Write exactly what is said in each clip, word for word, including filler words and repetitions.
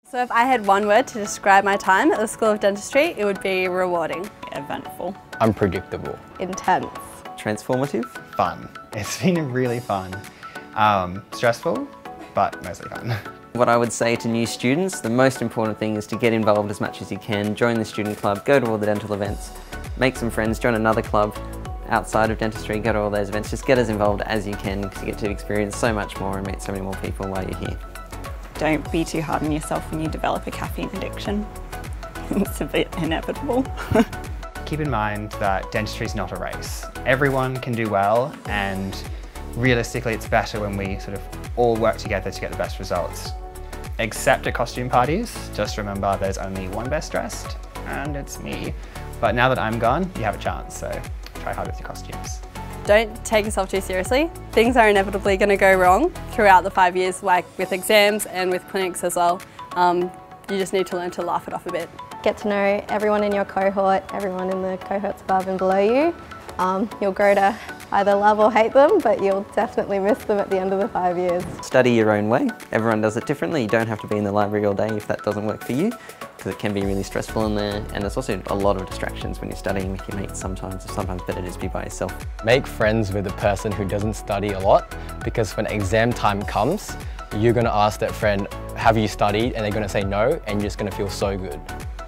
So if I had one word to describe my time at the School of Dentistry, it would be rewarding. Eventful. Unpredictable. Intense. Transformative. Fun. It's been really fun. Um, stressful, but mostly fun. What I would say to new students, the most important thing is to get involved as much as you can, join the student club, go to all the dental events, make some friends, join another club outside of dentistry, go to all those events, just get as involved as you can because you get to experience so much more and meet so many more people while you're here. Don't be too hard on yourself when you develop a caffeine addiction. It's a bit inevitable. Keep in mind that dentistry is not a race. Everyone can do well, and realistically it's better when we sort of all work together to get the best results. Except at costume parties, just remember there's only one best dressed, and it's me. But now that I'm gone, you have a chance, so try hard with your costumes. Don't take yourself too seriously. Things are inevitably going to go wrong throughout the five years, like with exams and with clinics as well. Um, you just need to learn to laugh it off a bit. Get to know everyone in your cohort, everyone in the cohorts above and below you. Um, you'll grow to either love or hate them, but you'll definitely miss them at the end of the five years. Study your own way. Everyone does it differently. You don't have to be in the library all day if that doesn't work for you, because it can be really stressful in there, and there's also a lot of distractions when you're studying with your mates sometimes. It's sometimes better to just be by yourself. Make friends with a person who doesn't study a lot, because when exam time comes, you're going to ask that friend, have you studied? And they're going to say no, and you're just going to feel so good.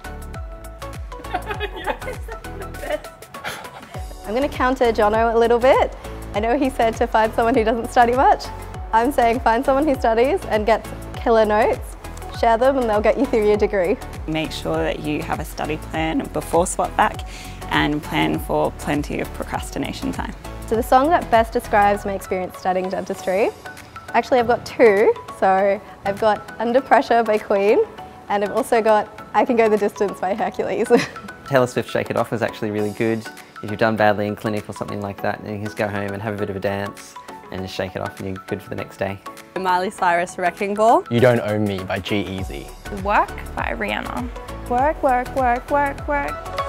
I'm going to counter Jono a little bit. I know he said to find someone who doesn't study much. I'm saying find someone who studies and gets killer notes, share them and they'll get you through your degree. Make sure that you have a study plan before swap back and plan for plenty of procrastination time. So the song that best describes my experience studying dentistry, actually I've got two. So I've got Under Pressure by Queen, and I've also got I Can Go the Distance by Hercules. Taylor Swift Shake It Off is actually really good. If you've done badly in clinic or something like that, then you can just go home and have a bit of a dance and just shake it off and you're good for the next day. Miley Cyrus Wrecking Ball. You Don't Own Me by G-Eazy. Work by Rihanna. Work, work, work, work, work.